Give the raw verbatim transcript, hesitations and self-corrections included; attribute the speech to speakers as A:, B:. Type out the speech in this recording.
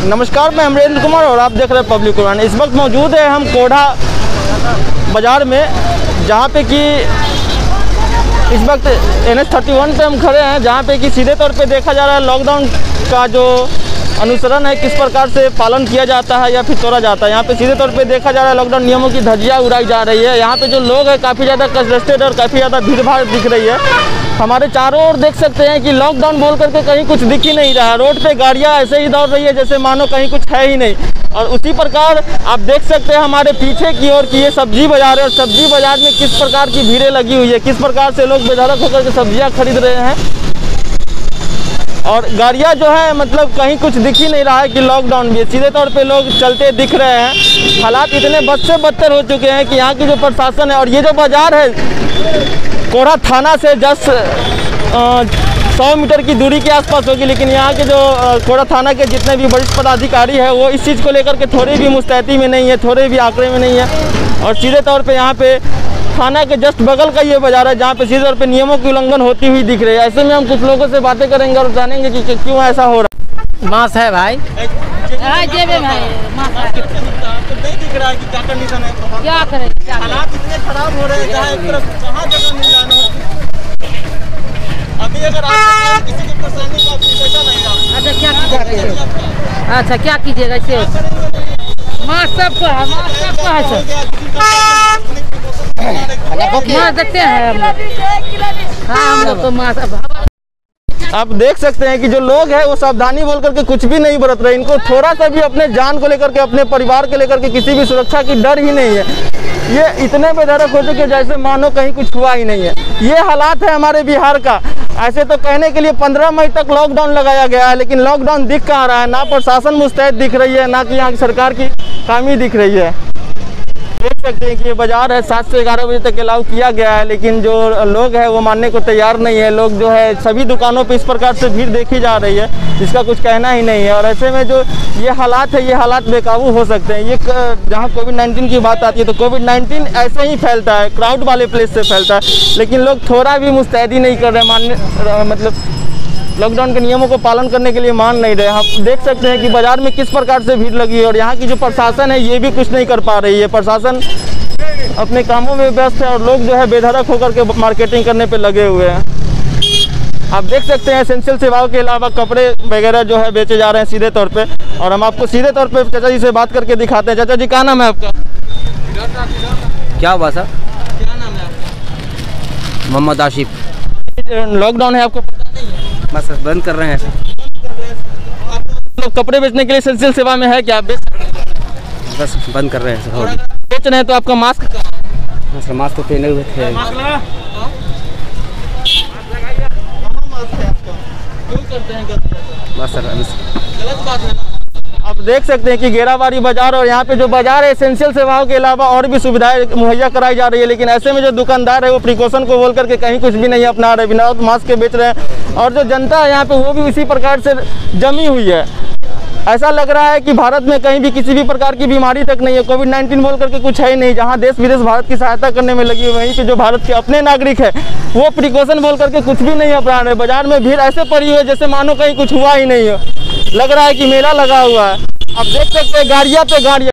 A: नमस्कार, मैं अमरेंद्र कुमार और आप देख रहे हैं पब्लिक उड़ान। इस वक्त मौजूद है हम कोढ़ा बाज़ार में, जहाँ पे कि इस वक्त एन एच थर्टी वन पे हम खड़े हैं, जहाँ पे कि सीधे तौर पे देखा जा रहा है लॉकडाउन का जो अनुसरण है किस प्रकार से पालन किया जाता है या फिर तोड़ा जाता है। यहाँ पे सीधे तौर पे देखा जा रहा है लॉकडाउन नियमों की धज्जियाँ उड़ाई जा रही है। यहाँ पे जो लोग हैं काफ़ी ज़्यादा कंजस्टेड और काफ़ी ज़्यादा भीड़ भाड़ दिख रही है। हमारे चारों ओर देख सकते हैं कि लॉकडाउन बोल करके कहीं कुछ दिख ही नहीं रहा है। रोड पे गाड़ियाँ ऐसे ही दौड़ रही है जैसे मानो कहीं कुछ है ही नहीं। और उसी प्रकार आप देख सकते हैं हमारे पीछे की ओर की ये सब्जी बाजार है, और सब्जी बाजार में किस प्रकार की भीड़ें लगी हुई है, किस प्रकार से लोग बेधड़क होकर के सब्जियाँ खरीद रहे हैं। और गाड़ियाँ जो है मतलब कहीं कुछ दिख ही नहीं रहा है कि लॉकडाउन भी है। सीधे तौर पे लोग चलते दिख रहे हैं। हालात इतने बद से बदतर हो चुके हैं कि यहाँ की जो प्रशासन है, और ये जो बाज़ार है कोढ़ा थाना से जस्ट सौ मीटर की दूरी के आसपास होगी, लेकिन यहाँ के जो कोढ़ा थाना के जितने भी वरिष्ठ पदाधिकारी हैं वो इस चीज़ को लेकर के थोड़े भी मुस्तैदी में नहीं है, थोड़े भी आंकड़े में नहीं है। और सीधे तौर पे यहाँ पे थाना के जस्ट बगल का ये बाज़ार है, जहाँ पे सीधे तौर पे नियमों की उल्लंघन होती हुई दिख रही है। ऐसे में हम कुछ लोगों से बातें करेंगे और जानेंगे कि, कि क्यों ऐसा हो रहा है।
B: मांस है भाई,
C: जेबे भाई
A: नहीं दिख रहा है कि क्या कंडीशन है,
C: क्या करें,
A: हालात इतने खराब हो रहे हैं, जहाँ एक तरफ कहाँ जगह मिल जाना। अभी अगर आप किसी की परेशानी को आपको पैसा नहीं रहा।
C: अच्छा क्या कीजिएगा, अच्छा क्या कीजिएगा इसे माँ सबको है, माँ सबको है सर, माँ देखते हैं हम लोग। हाँ हम लोग तो माँ सब।
A: आप देख सकते हैं कि जो लोग हैं वो सावधानी बोल करके कुछ भी नहीं बरत रहे। इनको थोड़ा सा भी अपने जान को लेकर के, अपने परिवार को लेकर के किसी भी सुरक्षा की डर ही नहीं है। ये इतने बेधड़क हो चुके जैसे मानो कहीं कुछ हुआ ही नहीं है। ये हालात है हमारे बिहार का। ऐसे तो कहने के लिए पंद्रह मई तक लॉकडाउन लगाया गया है, लेकिन लॉकडाउन दिख कहाँ रहा है। ना प्रशासन मुस्तैद दिख रही है, ना कि यहाँ की सरकार की खामी दिख रही है। देख सकते हैं कि ये बाज़ार है सात से ग्यारह बजे तक अलाउ किया गया है, लेकिन जो लोग हैं वो मानने को तैयार नहीं है। लोग जो है सभी दुकानों पे इस प्रकार से भीड़ देखी जा रही है जिसका कुछ कहना ही नहीं है। और ऐसे में जो ये हालात है, ये हालात बेकाबू हो सकते हैं। ये जहाँ कोविड नाइन्टीन की बात आती है तो कोविड नाइन्टीन ऐसे ही फैलता है, क्राउड वाले प्लेस से फैलता है, लेकिन लोग थोड़ा भी मुस्तैदी नहीं कर रहे, मानने मतलब लॉकडाउन के नियमों को पालन करने के लिए मान नहीं रहे। आप देख सकते हैं कि बाज़ार में किस प्रकार से भीड़ लगी है, और यहाँ की जो प्रशासन है ये भी कुछ नहीं कर पा रही है। प्रशासन अपने कामों में व्यस्त है और लोग जो है बेधड़क होकर के मार्केटिंग करने पे लगे हुए हैं। आप देख सकते हैं एसेंशियल सेवाओं के अलावा कपड़े वगैरह जो है बेचे जा रहे हैं सीधे तौर पे। और हम आपको सीधे तौर पे चाचा जी से बात करके दिखाते हैं। चाचा जी क्या नाम है आपका?
B: क्या हुआ सर?
A: क्या नाम है आपका?
B: मोहम्मद आशिफ।
A: लॉकडाउन है, आपको पता नहीं है?
B: बस बंद कर रहे हैं सर।
A: लोग कपड़े बेचने के लिए एसेंशियल सेवा में है क्या?
B: बस बंद कर रहे हैं सर।
A: और बेच रहे हैं तो आपका मास्क
B: हाँ सर, मास्क तो पहने हुए थे। बस सर
A: गलत बात है ना। आप देख सकते हैं कि गेराबारी बाज़ार और यहाँ पे जो बाज़ार है एसेंशियल सेवाओं के अलावा और भी सुविधाएं मुहैया कराई जा रही है, लेकिन ऐसे में जो दुकानदार है वो प्रिकॉशन को बोल करके कहीं कुछ भी नहीं अपना रहे, बिना मास्क के बेच रहे हैं। और जो जनता है यहाँ पे वो भी उसी प्रकार से जमी हुई है। ऐसा लग रहा है कि भारत में कहीं भी किसी भी प्रकार की बीमारी तक नहीं है, कोविड नाइन्टीन बोल करके कुछ है ही नहीं। जहाँ देश विदेश भारत की सहायता करने में लगी हुई, वहीं पे जो भारत के अपने नागरिक है वो प्रिकॉशन बोल करके कुछ भी नहीं अपना रहे। बाजार में भीड़ ऐसे पड़ी हुई है जैसे मानो कहीं कुछ हुआ ही नहीं है। लग रहा है कि मेला लगा हुआ है। आप देख सकते हैं गाड़ियाँ पे गाड़ियाँ।